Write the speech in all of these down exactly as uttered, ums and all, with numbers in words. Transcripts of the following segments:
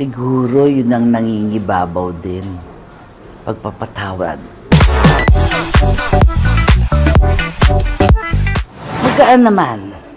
Siguro yun ang nangingibabaw din. Pagpapatawad. Magaan naman.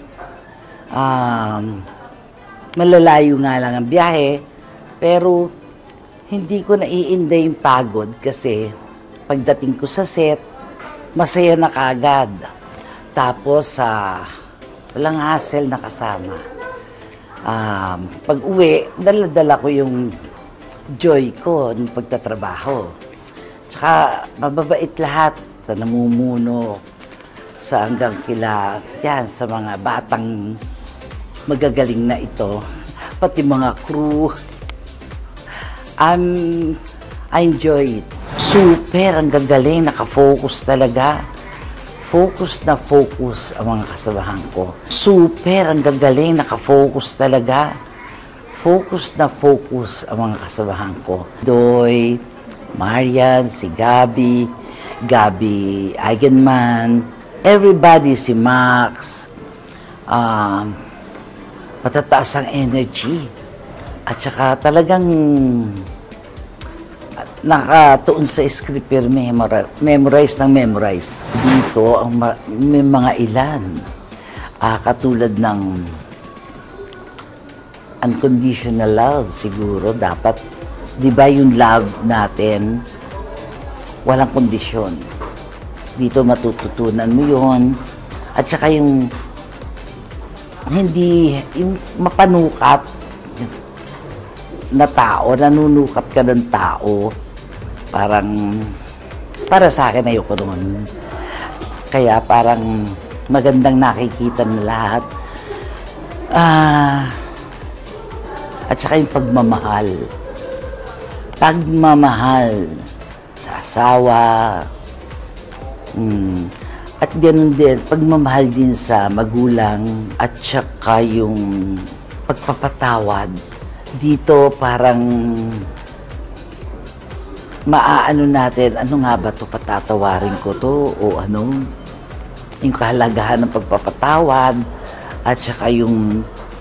Um, malalayo nga lang ang biyahe, pero hindi ko naiinda yung pagod kasi pagdating ko sa set, masaya na kaagad. Tapos, uh, walang hassle na kasama. Um, pag uwi, dala-dala ko yung joy ko ng pagtatrabaho. Tsaka, mababait lahat sa namumuno sa hanggang kila, yan, sa mga batang magagaling na ito. Pati mga crew. Um, I enjoy it. Super, ang gagaling, nakafocus talaga. Focus na focus ang mga kasamahan ko. Super, ang gagaling, nakafocus talaga. Focus na focus ang mga kasamahan ko. Doy, Marian, si Gabi, Gabi Eigenman, everybody, si Max. Um, matataas ang energy. At saka talagang nakatuon sa script, pero memorize ng memorize. Dito, ang may mga ilan. Ah, katulad ng unconditional love, siguro. Dapat, di ba yung love natin, walang kondisyon. Dito matututunan mo yun. At saka yung hindi, yung mapanukat na tao, nanunukat ka ng tao, parang, para sa akin, ayoko naman. Kaya parang magandang nakikita ng lahat. Ah, at saka yung pagmamahal. Pagmamahal sa asawa. Hmm. At ganun din, pagmamahal din sa magulang. At saka yung pagpapatawad. Dito parang maaano natin, ano nga ba to, patatawarin ko to o ano, yung kahalagahan ng pagpapatawad at saka yung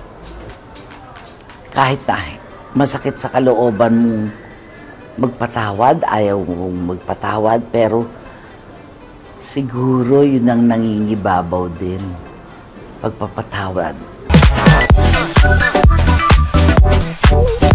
kahit na masakit sa kalooban mong magpatawad, ayaw mong magpatawad, pero siguro yun ang nangingibabaw din, pagpapatawad.